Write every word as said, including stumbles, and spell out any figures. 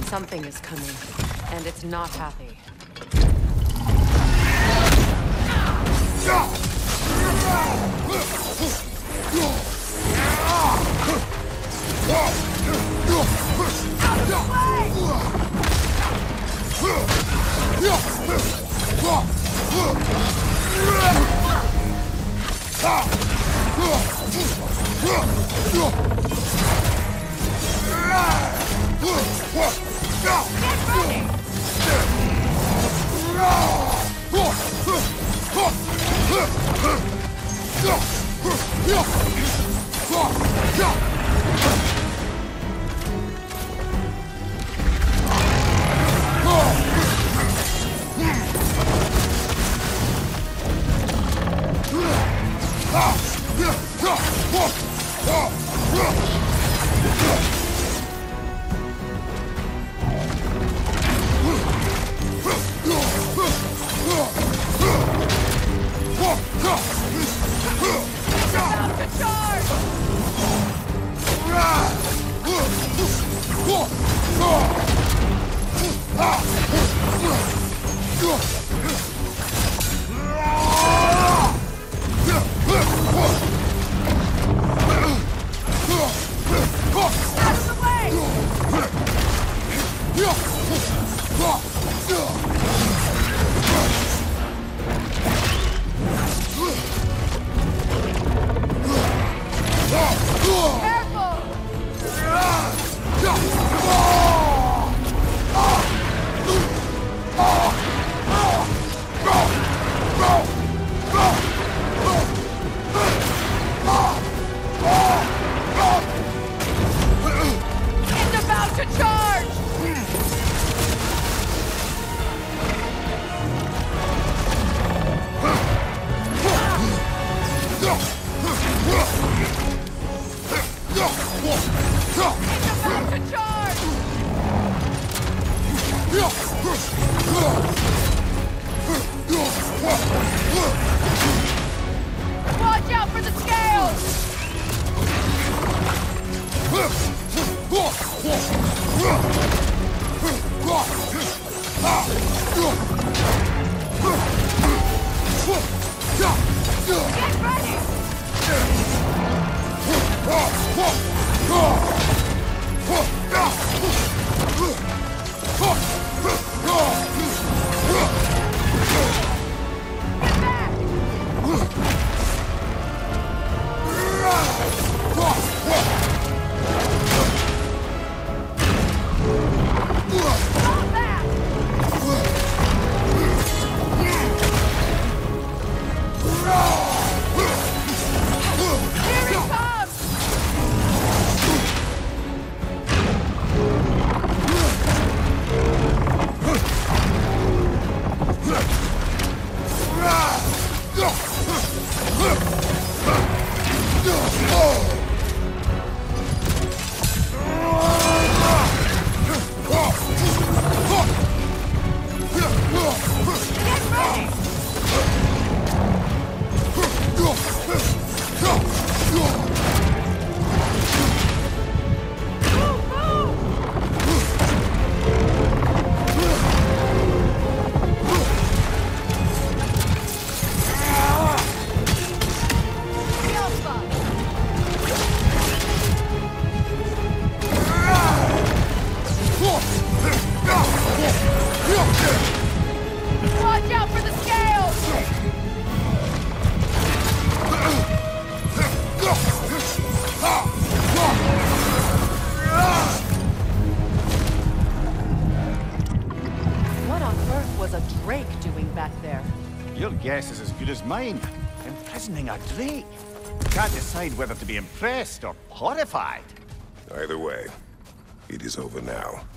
Something is coming, and it's not happy. Watch out for the scales! Get ready! Watch out for the scales! What on earth was a Drake doing back there? Your guess is as good as mine. Imprisoning a Drake. Can't decide whether to be impressed or horrified. Either way, it is over now.